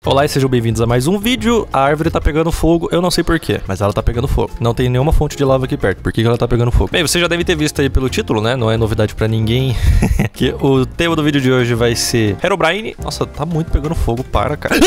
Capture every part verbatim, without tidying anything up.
Olá e sejam bem-vindos a mais um vídeo. A árvore tá pegando fogo, eu não sei porquê, mas ela tá pegando fogo. Não tem nenhuma fonte de lava aqui perto, por que ela tá pegando fogo? Bem, você já deve ter visto aí pelo título, né? Não é novidade pra ninguém que o tema do vídeo de hoje vai ser Herobrine. Nossa, tá muito pegando fogo, para, cara.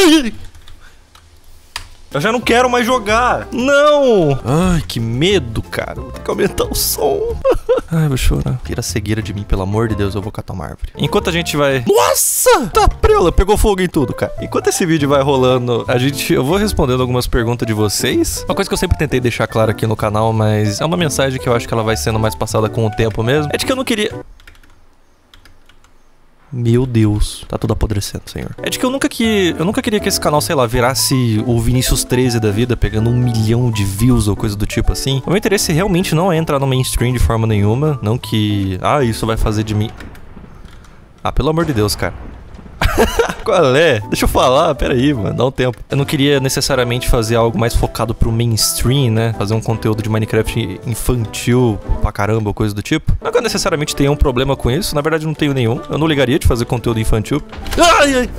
Eu já não quero mais jogar. Não! Ai, que medo, cara. Vou ter que aumentar o som. Ai, vou chorar. Tira a cegueira de mim, pelo amor de Deus. Eu vou catar uma árvore. Enquanto a gente vai... Nossa! Tá preula, pegou fogo em tudo, cara. Enquanto esse vídeo vai rolando, a gente... eu vou respondendo algumas perguntas de vocês. Uma coisa que eu sempre tentei deixar claro aqui no canal, mas é uma mensagem que eu acho que ela vai sendo mais passada com o tempo mesmo. É de que eu não queria... Meu Deus, tá tudo apodrecendo, senhor. É de que eu nunca que eu nunca queria que esse canal, sei lá, virasse o Vinícius treze da vida, pegando um milhão de views ou coisa do tipo assim. O meu interesse realmente não é entrar no mainstream de forma nenhuma. Não que... ah, isso vai fazer de mim... Ah, pelo amor de Deus, cara. Qual é? Deixa eu falar, pera aí, mano, dá um tempo. Eu não queria necessariamente fazer algo mais focado pro mainstream, né? Fazer um conteúdo de Minecraft infantil pra caramba, ou coisa do tipo. Não que eu necessariamente tenha um problema com isso, na verdade não tenho nenhum. Eu não ligaria de fazer conteúdo infantil. Ai, ai!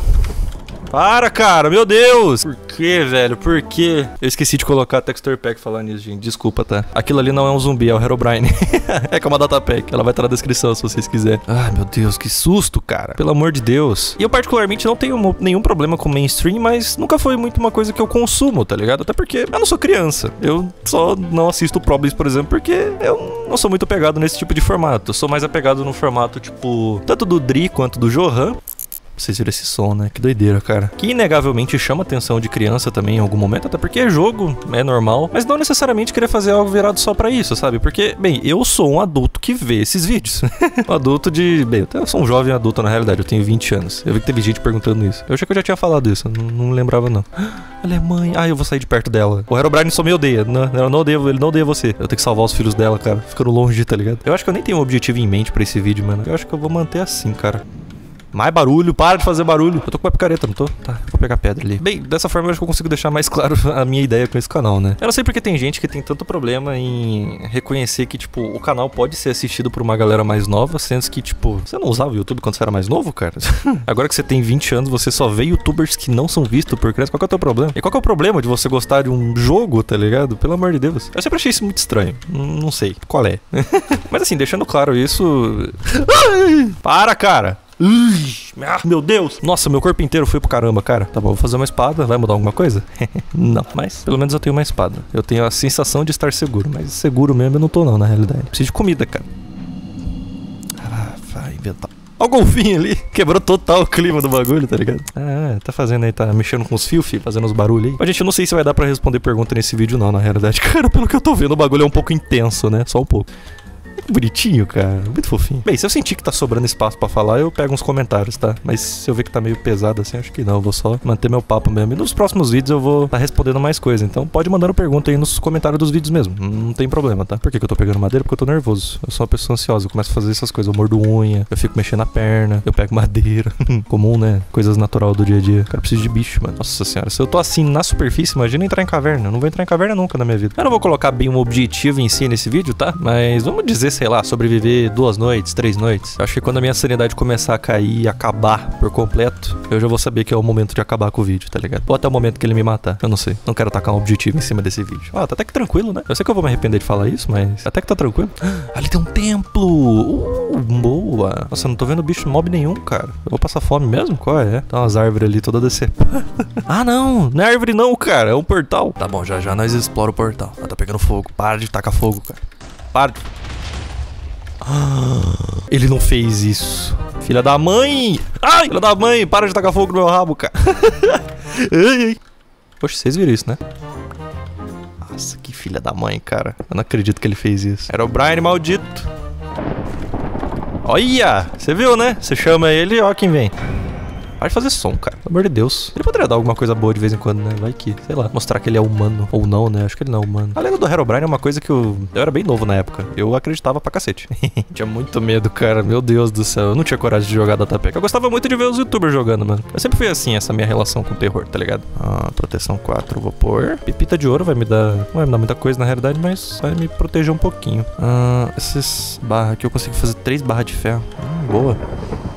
Para, cara, meu Deus! Por que, velho? Por que? Eu esqueci de colocar a texture pack falar nisso, gente. Desculpa, tá? Aquilo ali não é um zumbi, é o Herobrine. É como a data pack. Ela vai estar na descrição se vocês quiserem. Ai, meu Deus, que susto, cara. Pelo amor de Deus. E eu particularmente não tenho nenhum problema com mainstream, mas nunca foi muito uma coisa que eu consumo, tá ligado? Até porque eu não sou criança. Eu só não assisto Problems, por exemplo, porque eu não sou muito apegado nesse tipo de formato. Eu sou mais apegado no formato, tipo, tanto do Dri quanto do Johan. Vocês viram esse som, né? Que doideira, cara. Que inegavelmente chama atenção de criança também em algum momento, até porque é jogo, é normal. Mas não necessariamente querer fazer algo virado só pra isso, sabe? Porque, bem, eu sou um adulto que vê esses vídeos. Um adulto de... bem, eu sou um jovem adulto na realidade, eu tenho vinte anos. Eu vi que teve gente perguntando isso. Eu achei que eu já tinha falado isso, eu não, não lembrava não. Ela é mãe. Ah, eu vou sair de perto dela. O Herobrine só me odeia. Não, ela não odeia, ele não odeia você. Eu tenho que salvar os filhos dela, cara. Ficando longe, tá ligado? Eu acho que eu nem tenho um objetivo em mente pra esse vídeo, mano. Eu acho que eu vou manter assim, cara. Mais barulho, para de fazer barulho. Eu tô com uma picareta, não tô? Tá, vou pegar pedra ali. Bem, dessa forma eu acho que eu consigo deixar mais claro a minha ideia com esse canal, né? Eu não sei porque tem gente que tem tanto problema em reconhecer que, tipo, o canal pode ser assistido por uma galera mais nova, sendo que, tipo, você não usava o YouTube quando você era mais novo, cara? Agora que você tem vinte anos, você só vê youtubers que não são vistos por criança. Qual que é o teu problema? E qual que é o problema de você gostar de um jogo, tá ligado? Pelo amor de Deus. Eu sempre achei isso muito estranho. Não sei qual é. Mas assim, deixando claro isso... Para, cara! Ah, meu Deus! Nossa, meu corpo inteiro foi pro caramba, cara. Tá bom, vou fazer uma espada. Vai mudar alguma coisa? Não, mas pelo menos eu tenho uma espada. Eu tenho a sensação de estar seguro, mas seguro mesmo eu não tô não, na realidade. Preciso de comida, cara. Ah, vai inventar. Olha o golfinho ali. Quebrou total o clima do bagulho, tá ligado? Ah, tá fazendo aí, tá mexendo com os fios, filho, fazendo os barulhos aí. Mas, gente, eu não sei se vai dar pra responder pergunta nesse vídeo não, na realidade. Cara, pelo que eu tô vendo, o bagulho é um pouco intenso, né? Só um pouco. Bonitinho, cara. Muito fofinho. Bem, se eu sentir que tá sobrando espaço pra falar, eu pego uns comentários, tá? Mas se eu ver que tá meio pesado assim, acho que não. Eu vou só manter meu papo mesmo. E nos próximos vídeos eu vou tá respondendo mais coisa. Então pode mandando pergunta aí nos comentários dos vídeos mesmo. Não tem problema, tá? Por que que eu tô pegando madeira? Porque eu tô nervoso. Eu sou uma pessoa ansiosa. Eu começo a fazer essas coisas. Eu mordo unha. Eu fico mexendo a perna. Eu pego madeira. Comum, né? Coisas natural do dia a dia. Cara, preciso de bicho, mano. Nossa senhora. Se eu tô assim na superfície, imagina entrar em caverna. Eu não vou entrar em caverna nunca na minha vida. Eu não vou colocar bem um objetivo em si nesse vídeo, tá? Mas vamos dizer, sei lá, sobreviver duas noites, três noites. Eu acho que quando a minha sanidade começar a cair e acabar por completo, eu já vou saber que é o momento de acabar com o vídeo, tá ligado? Ou até o momento que ele me matar. Eu não sei. Não quero tacar um objetivo em cima desse vídeo. Ah, tá até que tranquilo, né? Eu sei que eu vou me arrepender de falar isso, mas até que tá tranquilo. Ah, ali tem um templo! Uh, boa! Nossa, eu não tô vendo bicho mob nenhum, cara. Eu vou passar fome mesmo? Qual é? Tem umas árvores ali toda decepadas. Ah, não! Não é árvore não, cara. É um portal. Tá bom, já já nós exploramos o portal. Ah, tá pegando fogo. Para de tacar fogo, cara. Para de... Ah, ele não fez isso. Filha da mãe! Ai, filha da mãe! Para de tacar fogo no meu rabo, cara. Ai, ai. Poxa, vocês viram isso, né? Nossa, que filha da mãe, cara. Eu não acredito que ele fez isso. Herobrine maldito. Olha! Você viu, né? Você chama ele, ó quem vem. Para de fazer som, cara. Pelo amor de Deus. Ele poderia dar alguma coisa boa de vez em quando, né? Vai que, sei lá, mostrar que ele é humano. Ou não, né? Acho que ele não é humano. A lenda do Herobrine é uma coisa que eu... eu era bem novo na época. Eu acreditava pra cacete. Tinha muito medo, cara. Meu Deus do céu. Eu não tinha coragem de jogar Datapack. Eu gostava muito de ver os youtubers jogando, mano. Eu sempre fui assim, essa minha relação com o terror, tá ligado? Ah, proteção quatro, vou pôr. Pepita de ouro vai me dar... não vai me dar muita coisa na realidade, mas vai me proteger um pouquinho. Ah, essas barras aqui eu consigo fazer três barras de ferro. Hum, boa.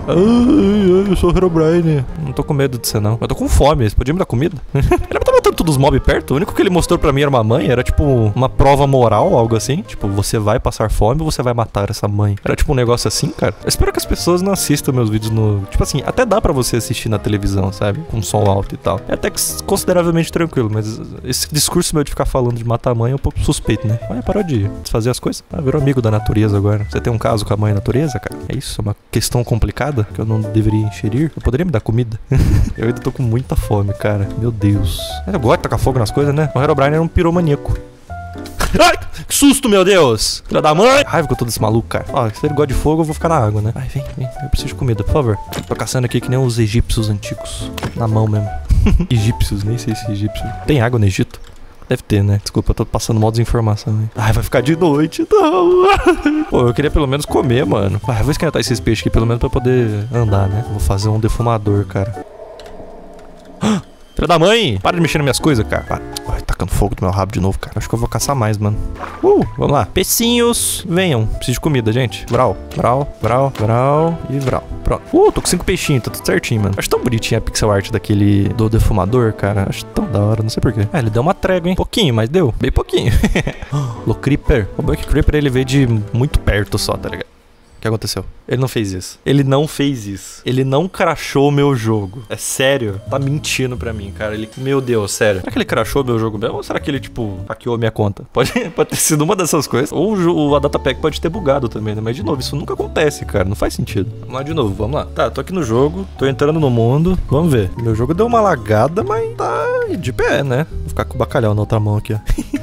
Ai, ai, eu sou o Herobrine. Não tô com medo de você, não. Eu tô com fome. Você podia me dar comida? Ele tá matando todos os mobs perto? O único que ele mostrou pra mim era uma mãe. Era tipo uma prova moral, algo assim. Tipo, você vai passar fome ou você vai matar essa mãe? Era tipo um negócio assim, cara. Eu espero que as pessoas não assistam meus vídeos no... Tipo assim, até dá pra você assistir na televisão, sabe? Com som alto e tal. É até que consideravelmente tranquilo, mas esse discurso meu de ficar falando de matar a mãe é um pouco suspeito, né? Olha, parou de desfazer as coisas. Ah, virou amigo da natureza agora. Você tem um caso com a mãe natureza, cara? É isso? É uma questão complicada que eu não deveria enxerir? Eu poderia me dar comida? Eu ainda tô com muita fome, cara. Meu Deus. Eu gosto de tacar fogo nas coisas, né? O Herobrine era um piromaníaco. Ai, que susto, meu Deus! Filha da mãe! Raiva que eu tô desse maluco, cara. Ó, se ele gosta de fogo, eu vou ficar na água, né? Ai, vem, vem. Eu preciso de comida, por favor. Tô caçando aqui que nem os egípcios antigos. Na mão mesmo. Egípcios, nem sei se é egípcio. Tem água no Egito? Deve ter, né? Desculpa, eu tô passando mal desinformação, hein? Ai, vai ficar de noite, não. Pô, eu queria pelo menos comer, mano. Ai, eu vou esquentar esses peixes aqui, pelo menos pra poder andar, né? Vou fazer um defumador, cara. Filha da mãe! Para de mexer nas minhas coisas, cara. Para. Ai, tacando fogo no meu rabo de novo, cara. Acho que eu vou caçar mais, mano. Uh, vamos lá. Peixinhos, venham. Preciso de comida, gente. Vral, vral, vral, vral e vral. Pronto. Uh, tô com cinco peixinhos, tá tudo certinho, mano. Acho tão bonitinha a pixel art daquele do defumador, cara. Acho tão da hora, não sei porquê. Ah, ele deu uma trégua, hein? Pouquinho, mas deu. Bem pouquinho. Lo Creeper. O Buck Creeper, ele veio de muito perto só, tá ligado? O que aconteceu? Ele não fez isso. Ele não fez isso. Ele não crashou o meu jogo. É sério? Tá mentindo pra mim, cara. Ele... Meu Deus, sério. Será que ele crashou o meu jogo mesmo? Ou será que ele, tipo, hackeou a minha conta? Pode, pode ter sido uma dessas coisas. Ou o, a datapack pode ter bugado também, né? Mas, de novo, isso nunca acontece, cara. Não faz sentido. Vamos lá de novo, vamos lá. Tá, tô aqui no jogo. Tô entrando no mundo. Vamos ver. Meu jogo deu uma lagada, mas tá de pé, né? Vou ficar com o bacalhau na outra mão aqui, ó.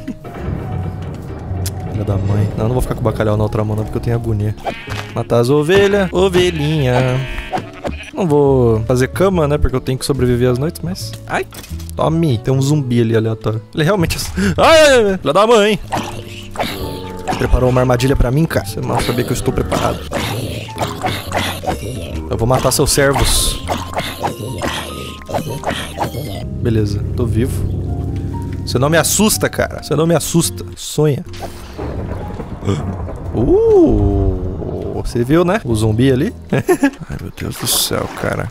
Filha da mãe. Não, não vou ficar com o bacalhau na outra mão, não, porque eu tenho agonia. Matar as ovelhas. Ovelhinha. Não vou fazer cama, né? Porque eu tenho que sobreviver às noites, mas... Ai! Tome! Tem um zumbi ali aleatório. Ele realmente... Ai! Filha da mãe! Preparou uma armadilha pra mim, cara? Você não sabia que eu estou preparado. Eu vou matar seus servos. Beleza, tô vivo. Você não me assusta, cara. Você não me assusta. Sonha. Uh, você viu, né? O zumbi ali. Ai, meu Deus do céu, cara.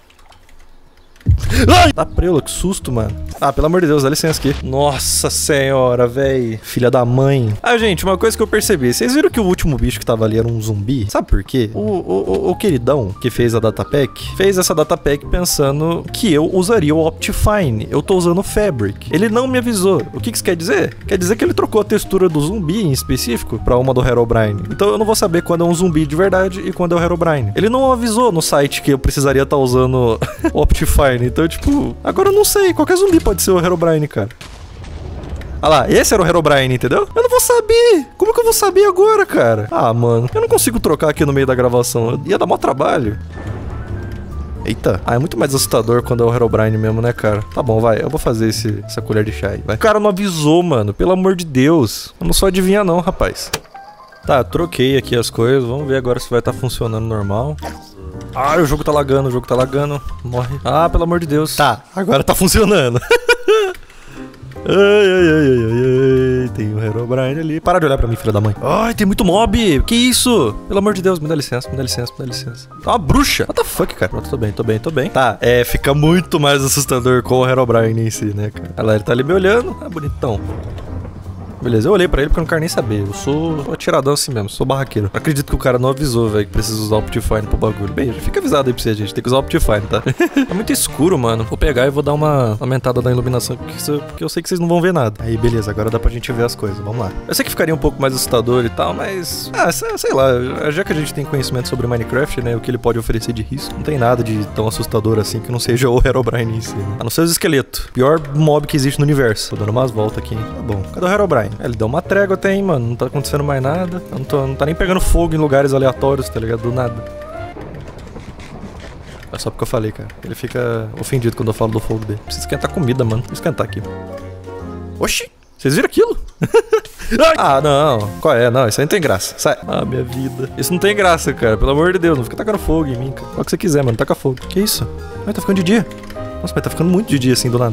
Ai! Tá prelo, que susto, mano. Ah, pelo amor de Deus, dá licença aqui. Nossa senhora, véi. Filha da mãe. Ah, gente, uma coisa que eu percebi. Vocês viram que o último bicho que tava ali era um zumbi? Sabe por quê? O, o, o, o queridão que fez a datapack fez essa datapack pensando que eu usaria o Optifine. Eu tô usando o Fabric. Ele não me avisou. O que que isso quer dizer? Quer dizer que ele trocou a textura do zumbi em específico pra uma do Herobrine. Então eu não vou saber quando é um zumbi de verdade e quando é o Herobrine. Ele não avisou no site que eu precisaria estar usando o Optifine. Então, tipo, agora eu não sei. Qualquer zumbi pode ser o Herobrine, cara. Ah lá, esse era o Herobrine, entendeu? Eu não vou saber. Como que eu vou saber agora, cara? Ah, mano, eu não consigo trocar aqui no meio da gravação. Eu ia dar maior trabalho. Eita. Ah, é muito mais assustador quando é o Herobrine mesmo, né, cara? Tá bom, vai. Eu vou fazer esse, essa colher de chá aí, vai. O cara não avisou, mano. Pelo amor de Deus. Eu não sou adivinha não, rapaz. Tá, troquei aqui as coisas. Vamos ver agora se vai estar funcionando normal. Ah, o jogo tá lagando, o jogo tá lagando. Morre. Ah, pelo amor de Deus. Tá, agora tá funcionando. Ai, ai, ai, ai, ai, ai. Tem o Herobrine ali. Para de olhar pra mim, filha da mãe. Ai, tem muito mob. Que isso? Pelo amor de Deus, me dá licença, me dá licença, me dá licença. Tá uma bruxa. What the fuck, cara? Pronto, tô bem, tô bem, tô bem. Tá, é, fica muito mais assustador com o Herobrine em si, né, cara? Olha lá, ele tá ali me olhando. Ah, bonitão. Beleza, eu olhei pra ele porque eu não quero nem saber. Eu sou atiradão assim mesmo, sou barraqueiro. Acredito que o cara não avisou, velho, que precisa usar o Optifine pro bagulho. Bem, fica avisado aí pra você, gente. Tem que usar o Optifine, tá? É muito escuro, mano. Vou pegar e vou dar uma aumentada da iluminação, porque eu sei que vocês não vão ver nada. Aí, beleza, agora dá pra gente ver as coisas. Vamos lá. Eu sei que ficaria um pouco mais assustador e tal, mas... Ah, sei lá. Já que a gente tem conhecimento sobre Minecraft, né, o que ele pode oferecer de risco, não tem nada de tão assustador assim que não seja o Herobrine em si, né? A não ser os esqueletos. Pior mob que existe no universo. Tô dando umas voltas aqui, hein? Tá bom. Cadê o Herobrine? Ele deu uma trégua até, hein, mano. Não tá acontecendo mais nada. Eu não, tô, não tá nem pegando fogo em lugares aleatórios, tá ligado? Do nada. É só porque eu falei, cara. Ele fica ofendido quando eu falo do fogo dele. Precisa esquentar comida, mano. Vou esquentar aqui. Oxi! Vocês viram aquilo? Ah, não. Qual é? Não, isso aí não tem graça. Sai. Ah, minha vida. Isso não tem graça, cara. Pelo amor de Deus. Não fica tacando fogo em mim, cara. Fala o que você quiser, mano. Taca fogo. Que isso? Ai, tá ficando de dia. Nossa, mas tá ficando muito de dia assim, do nada.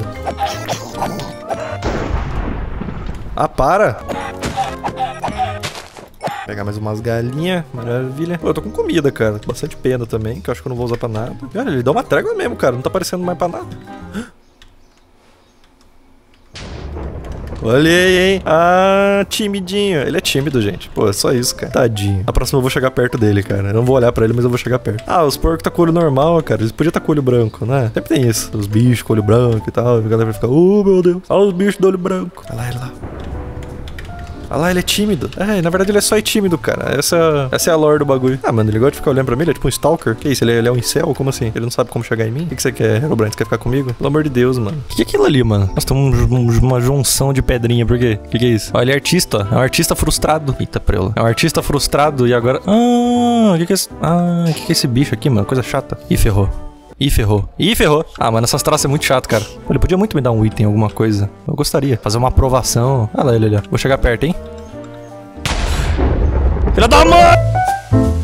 Ah, para! Pegar mais umas galinhas. Maravilha. Pô, eu tô com comida, cara. Bastante pena também, que eu acho que eu não vou usar pra nada. Cara, ele dá uma trégua mesmo, cara. Não tá parecendo mais pra nada. Olha aí, hein? Ah, timidinho. Ele é tímido, gente. Pô, é só isso, cara. Tadinho. Na próxima eu vou chegar perto dele, cara. Eu não vou olhar pra ele, mas eu vou chegar perto. Ah, os porcos tá com olho normal, cara. Eles podiam tá com olho branco, né? Sempre tem isso. Os bichos com olho branco e tal. A galera vai ficar, oh, meu Deus. Olha os bichos do olho branco. Olha lá, ele lá. Olha lá, ele é tímido. É, na verdade ele é só tímido, cara. Essa, essa é a lore do bagulho. Ah, mano, ele gosta de ficar olhando pra mim. Ele é tipo um stalker. Que isso? Ele é, ele é um incel? Como assim? Ele não sabe como chegar em mim? O que, que você quer, Herobrine? Você quer ficar comigo? Pelo amor de Deus, mano. O que, que é aquilo ali, mano? Nossa, tem um, um, uma junção de pedrinha. Por quê? O que, que é isso? Ó, ele é artista. É um artista frustrado. Eita, prela. É um artista frustrado e agora... Ah, o que que é esse... Ah, o que que é esse bicho aqui, mano? Coisa chata. Ih, ferrou. Ih, ferrou. Ih, ferrou. Ah, mano, essas traças é muito chato, cara. Ele podia muito me dar um item, alguma coisa. Eu gostaria. Fazer uma aprovação. Olha lá ele ali, ó. Vou chegar perto, hein? Filha da mãe!